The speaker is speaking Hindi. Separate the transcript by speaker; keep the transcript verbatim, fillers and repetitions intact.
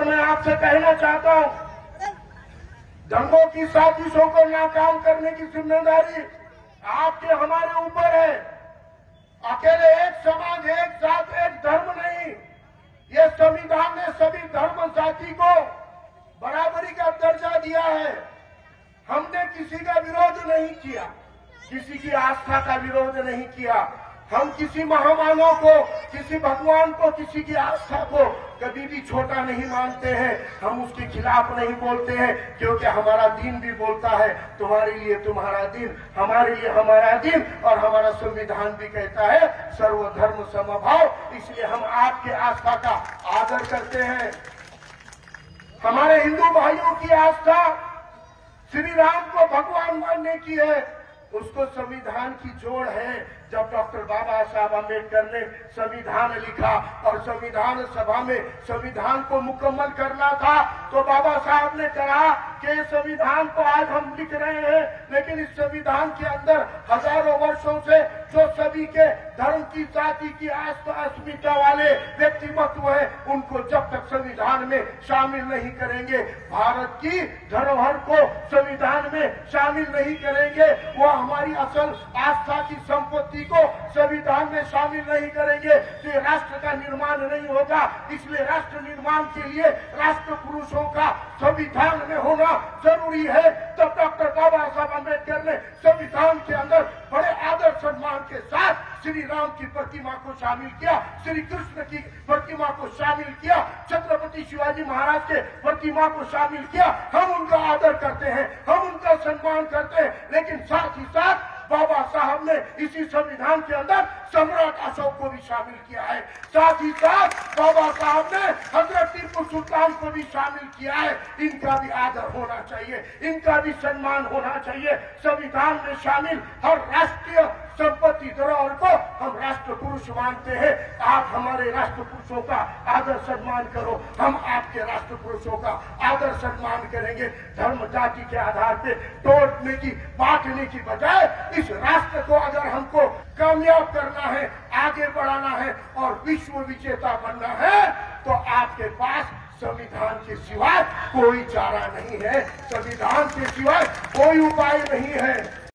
Speaker 1: मैं आपसे कहना चाहता हूं, दंगों की साजिशों को नाकाम करने की जिम्मेदारी आपके हमारे ऊपर है। अकेले एक समाज, एक जात, एक धर्म नहीं, ये संविधान ने सभी धर्म जाति को बराबरी का दर्जा दिया है। हमने किसी का विरोध नहीं किया, किसी की आस्था का विरोध नहीं किया। हम किसी महामानव को, किसी भगवान को, किसी की आस्था को कभी भी छोटा नहीं मानते हैं। हम उसके खिलाफ नहीं बोलते हैं, क्योंकि हमारा दीन भी बोलता है तुम्हारे लिए तुम्हारा दिन, हमारे लिए हमारा दिन, और हमारा संविधान भी कहता है सर्वधर्म समभाव। इसलिए हम आपके आस्था का आदर करते हैं। हमारे हिंदू भाइयों की आस्था श्री राम को भगवान मानने की है, उसको संविधान की जोड़ है। जब डॉक्टर बाबा साहब अम्बेडकर ने संविधान लिखा और संविधान सभा में संविधान को मुकम्मल करना था, तो बाबा साहब ने कहा कि संविधान को आज हम लिख रहे हैं, लेकिन इस संविधान के अंदर हजारों वर्षों से जो सभी के धर्म की, जाति की, आस्था अस्मिता वाले व्यक्तिमत्व है, उनको जब तक संविधान में शामिल नहीं करेंगे, भारत की धरोहर को संविधान में शामिल नहीं करेंगे, वो हमारी असल आस्था की संपत्ति को संविधान में शामिल नहीं करेंगे, तो राष्ट्र का निर्माण नहीं होगा। इसलिए राष्ट्र निर्माण के लिए राष्ट्र पुरुषों का संविधान में होना जरूरी है। तब डॉक्टर बाबा साहब अम्बेडकर ने संविधान के अंदर बड़े आदर सम्मान के साथ श्री राम की प्रतिमा को शामिल किया, श्री कृष्ण की प्रतिमा को शामिल किया, छत्रपति शिवाजी महाराज के प्रतिमा को शामिल किया। हम उनका आदर करते हैं, हम उनका सम्मान करते हैं, लेकिन साथ ही साथ बाबा साहब ने इसी संविधान के अंदर सम्राट अशोक को भी शामिल किया है। साथ ही साथ बाबा साहब ने हजरत टीपू सुल्तान को भी शामिल किया है। इनका भी आदर होना चाहिए, इनका भी सम्मान होना चाहिए। संविधान में शामिल हर राष्ट्रीय संपत्ति धरोहर को हम राष्ट्र पुरुष मानते हैं। आप हमारे राष्ट्र पुरुषों का आदर सम्मान करो, हम आपके राष्ट्र पुरुषों का आदर सम्मान करेंगे। धर्म जाति के आधार पे तोड़ने की, बांटने की बजाय इस राष्ट्र को अगर हमको कामयाब करना है, आगे बढ़ाना है और विश्व विजेता बनना है, तो आपके पास संविधान के सिवाय कोई चारा नहीं है, संविधान के सिवाय कोई उपाय नहीं है।